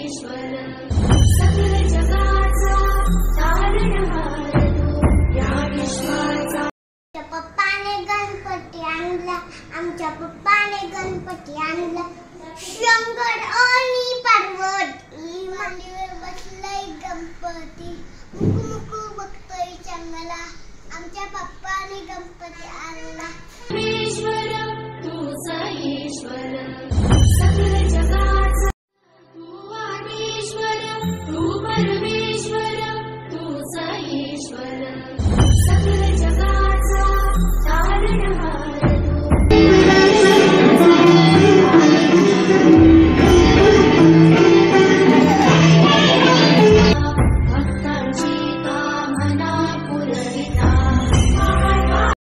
सकल जगाचा तारणहार या विश्वाचा. पप्पाने गणपती आणला, आमच्या पप्पाने गणपती आणला. शंकर आणि पार्वती मांडीवर बसलाय गणपती. मुकू मुकू बघतोय चांगला, आमच्या पप्पाने गणपती आणला.